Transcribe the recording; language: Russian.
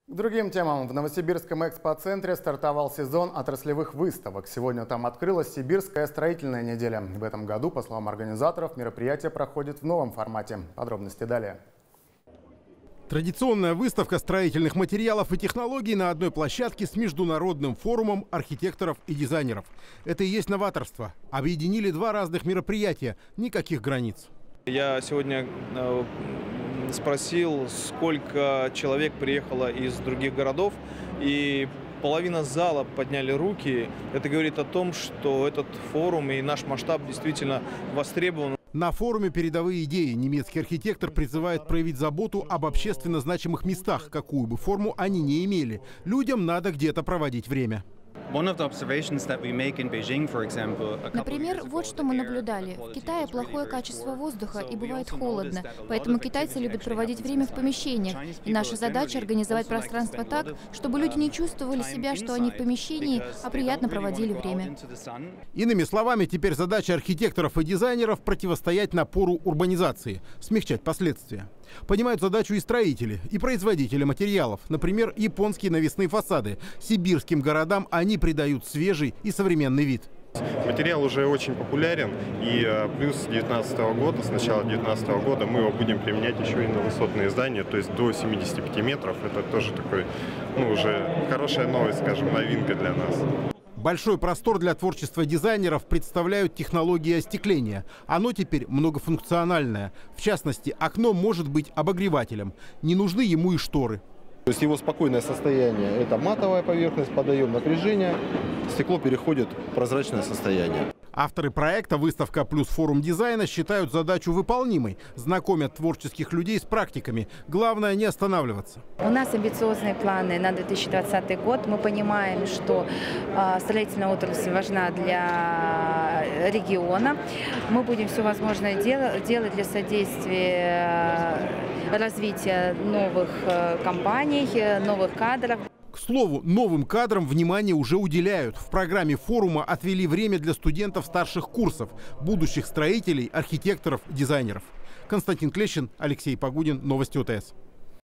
К другим темам. В Новосибирском экспоцентре стартовал сезон отраслевых выставок. Сегодня там открылась Сибирская строительная неделя. В этом году, по словам организаторов, мероприятие проходит в новом формате. Подробности далее. Традиционная выставка строительных материалов и технологий на одной площадке с международным форумом архитекторов и дизайнеров. Это и есть новаторство. Объединили два разных мероприятия, никаких границ. Я сегодня спросил, сколько человек приехало из других городов, и половина зала подняли руки. Это говорит о том, что этот форум и наш масштаб действительно востребован. На форуме «Передовые идеи» немецкий архитектор призывает проявить заботу об общественно значимых местах, какую бы форму они ни имели. Людям надо где-то проводить время. Например, вот что мы наблюдали. В Китае плохое качество воздуха и бывает холодно, поэтому китайцы любят проводить время в помещениях. И наша задача — организовать пространство так, чтобы люди не чувствовали себя, что они в помещении, а приятно проводили время. Иными словами, теперь задача архитекторов и дизайнеров — противостоять напору урбанизации, смягчать последствия. Понимают задачу и строители, и производители материалов. Например, японские навесные фасады. Сибирским городам они придают свежий и современный вид. Материал уже очень популярен, и плюс с 2019 года, с начала 2019 года мы его будем применять еще и на высотные здания, то есть до 75 метров. Это тоже такой, уже хорошая новость, скажем, новинка для нас. Большой простор для творчества дизайнеров представляют технологии остекления. Оно теперь многофункциональное. В частности, окно может быть обогревателем. Не нужны ему и шторы. То есть его спокойное состояние – это матовая поверхность, подаем напряжение, стекло переходит в прозрачное состояние. Авторы проекта «Выставка плюс форум дизайна» считают задачу выполнимой, знакомят творческих людей с практиками. Главное – не останавливаться. У нас амбициозные планы на 2020 год. Мы понимаем, что строительная отрасль важна для региона. Мы будем все возможное делать для содействия развития новых компаний, новых кадров. К слову, новым кадрам внимание уже уделяют. В программе форума отвели время для студентов старших курсов, будущих строителей, архитекторов, дизайнеров. Константин Клещин, Алексей Погудин, Новости ОТС.